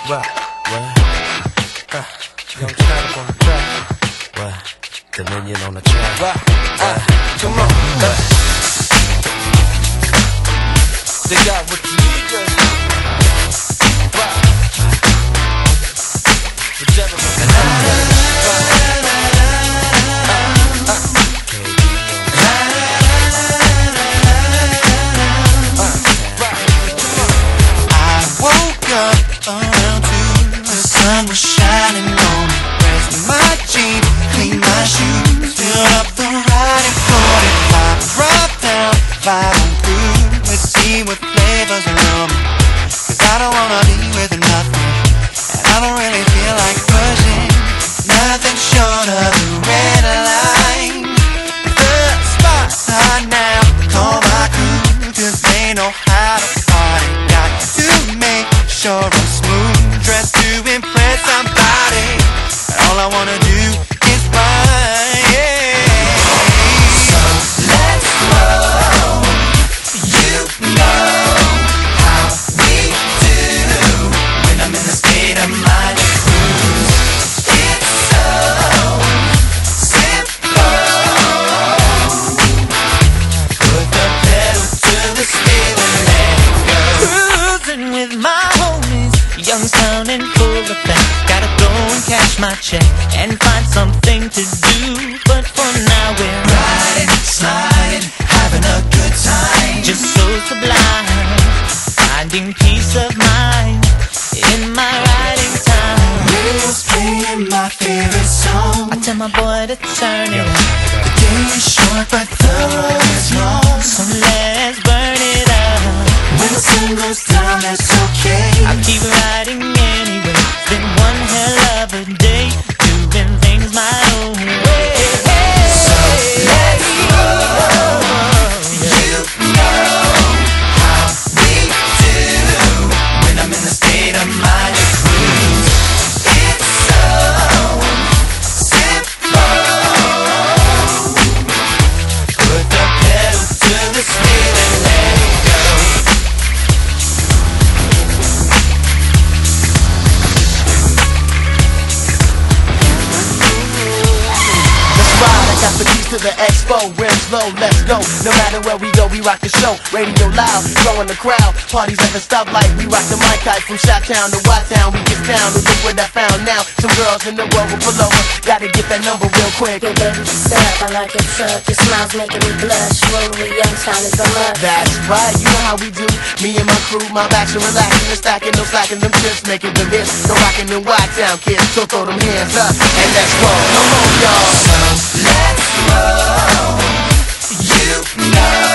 Youngstown on the track. Dominion on the track. Come on. They got what you need, the gentleman. Around 2, the sun was shining on me. Pressed my jeans, cleaned my shoes, filled up the ride and 45. Dropped down, 5 on through. Let's see what flavors around me. 'Cause I don't wanna be with nothing, and I don't really feel like pushing nothing short of the red line. The spots are now, call my crew, 'cause they know how to party. Got to make sure I'm smooth, dressed to impress somebody, and all I wanna do is ride, yeah. So let's roll. You know how we do when I'm in the state of mind to cruise. It's so simple. Put the pedal to the steel and let it go. Cruising with my homies, Youngstown in full effect. Gotta go and cash my check and find something to do. But for now we're riding, sliding, having a good time. Just so sublime, finding peace of mind in my riding time. Radio's playing my favorite song. I tell my boy to turn it on. The day is short but the road is long, so let's burn it up. When the sun goes down, that's okay. I keep riding anyway. It's been one hell of a day, doing things my own way. So let's go. You know how we do when I'm in the state of mind to cruise. It's so simple. Put the pedal to the steel and let it go. Got the keys to the expo, rims low, let's go. No matter where we go, we rock the show. Radio loud, growing the crowd. Parties at the stoplight, we rock the mic kite. From Shot-Town to Watt-Town, we get down. And look what I found now. Some girls in the world will pull over. Gotta get that number real quick. Yo, baby, step, I like your truck. Your smile's making me blush. Rolling with Youngstown is a must. That's right, you know how we do. Me and my crew, my backs are relaxing and stacking, no slacking them chips, making them hits. No rocking them Watt-Town kids, so throw them hands up and let's go. Come on, y'all. So let's roll. You know